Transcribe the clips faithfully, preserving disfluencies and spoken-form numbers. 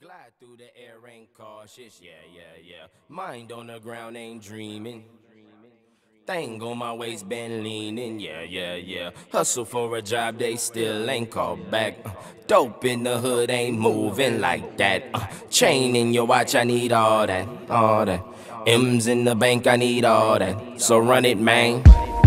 Glide through the air, ain't cautious, yeah, yeah, yeah. Mind on the ground, ain't dreaming. Thing on my waist, been leaning, yeah, yeah, yeah. Hustle for a job, they still ain't called back. Uh, dope in the hood, ain't moving like that. Uh, chain in your watch, I need all that, all that. M's in the bank, I need all that. So run it, man.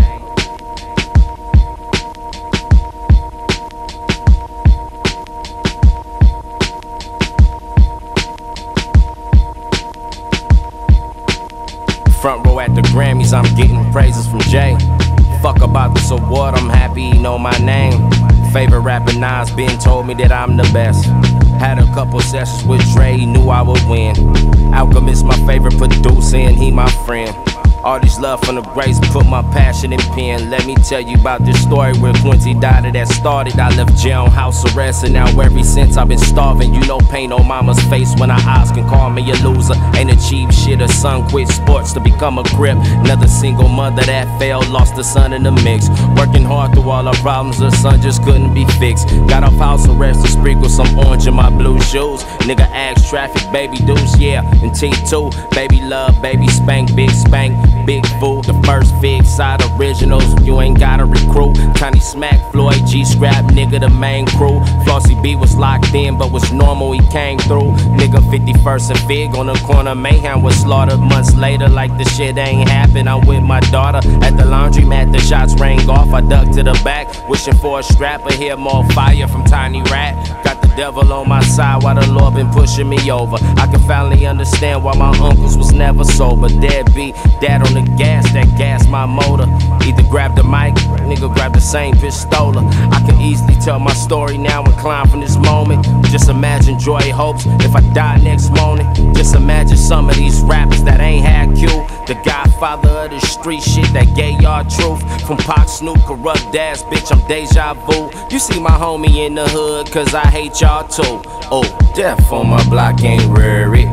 Front row at the Grammys, I'm getting praises from Jay. Fuck about this award, I'm happy he know my name. Favorite rapper Nas been told me that I'm the best. Had a couple sessions with Dre, knew I would win. Alchemist my favorite producer and he my friend. All this love from the grace, put my passion in pen. Let me tell you about this story where Quincy died that started. I left jail on house arrest and now ever since I've been starving. You know pain on mama's face when I ask and call me a loser. Ain't achieved shit, a son quit sports to become a grip. Another single mother that failed, lost a son in the mix. Working hard through all her problems, her son just couldn't be fixed. Got off house arrest to sprinkle some orange in my blue shoes. Nigga asked traffic, baby deuce, yeah, and T two. Baby love, baby spank, big spank. Big fool, the first Fig side originals, you ain't gotta recruit. Tiny Smack, Floyd G Scrap, nigga the main crew. Flossy B was locked in, but was normal, he came through. Nigga fifty-first and Fig on the corner, Mayhem was slaughtered months later like the shit ain't happened. I'm with my daughter at the laundromat, the shots rang off, I ducked to the back, wishing for a strap, I hear more fire from Tiny Rat. Got the devil on my side while the Lord been pushing me over. I can finally understand why my uncles was never sober. Deadbeat, dad on the gas, that gas my motor. Either grab the mic, nigga grab the same pistola. I can easily tell my story now and climb from this moment. Just imagine joy hopes if I die next morning. Just imagine some of these rappers that ain't had Q. The godfather of the street shit that gave y'all truth. From Pac, Snoop, corrupt ass bitch, I'm deja vu. You see my homie in the hood, cause I hate y'all too. Oh, death on my block ain't worried.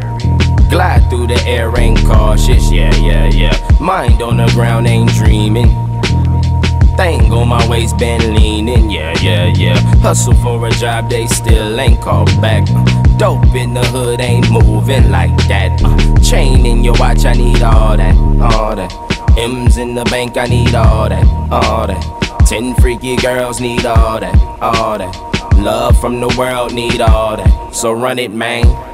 Glide through the air, ain't cautious, yeah, yeah, yeah. Mind on the ground, ain't dreaming. Thing on my waist, been leaning, yeah, yeah, yeah. Hustle for a job, they still ain't called back. Uh, dope in the hood, ain't moving like that. Uh, chain in your watch, I need all that, all that. M's in the bank, I need all that, all that. Ten freaky girls need all that, all that. Love from the world, need all that. So run it, man.